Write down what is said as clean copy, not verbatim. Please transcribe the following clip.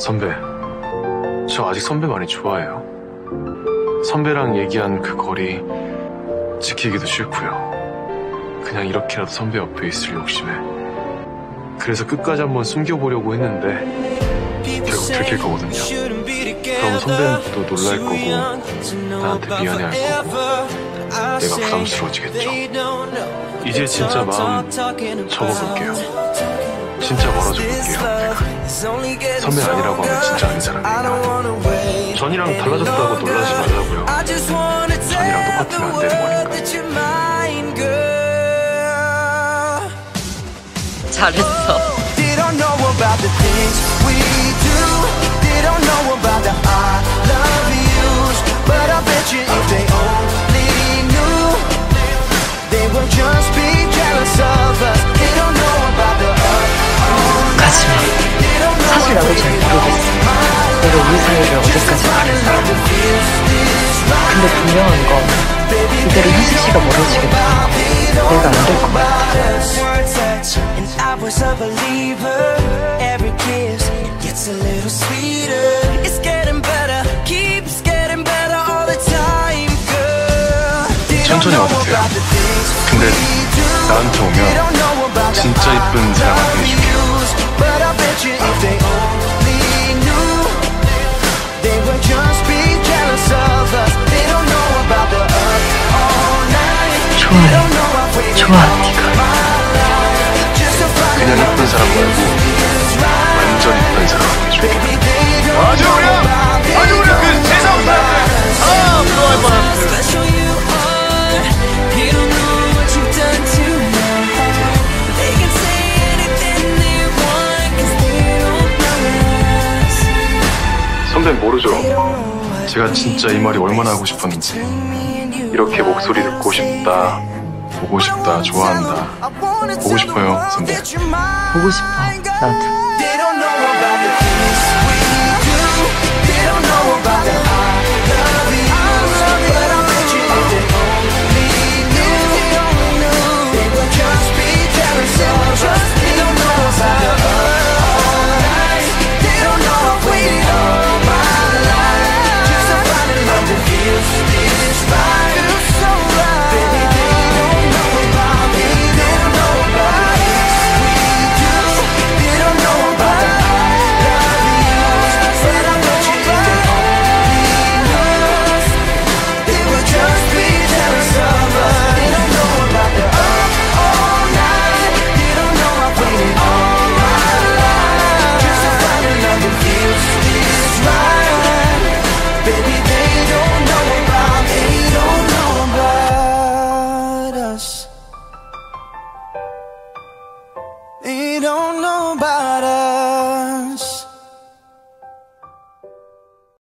선배, 저 아직 선배 많이 좋아해요. 선배랑 얘기한 그 거리 지키기도 싫고요. 그냥 이렇게라도 선배 옆에 있을 욕심에. 그래서 끝까지 한번 숨겨보려고 했는데 결국 들킬 거거든요. 그럼 선배는 또 놀랄 거고 나한테 미안해할 거고 내가 부담스러워지겠죠. 이제 진짜 마음 접어볼게요. 진짜 멀어져볼게요. 내가 선배 아니라고 하면 진짜 아닌 사람이에요. 전이랑 달라졌다고 놀라지 말라고요. 전이랑 똑같으면 안 되는 거니까. 잘했어. 가지마. 사실 나도 잘 모르겠어. 내가 우리 사이를 어디까지 말했나. 근데 분명한 건 이대로 희식 씨가 멀어지게 되면 내가 안 될 것 같아. 천천히 와도 돼요. 근데 나한테 오면 진짜 이쁜 사랑한테 해줄게요. 좋아해. 좋아, 네가. 그냥 이쁜 사람 말고 완전 이쁜 사람 해줄게요. 아주 그냥 그 세상 사람들 부러워할 뻔한 선배는 모르죠. 제가 진짜 이 말이 얼마나 하고 싶었는지. 이렇게 목소리 듣고 싶다, 보고 싶다, 좋아한다. 보고 싶어요, 선배. 보고 싶어, 나도.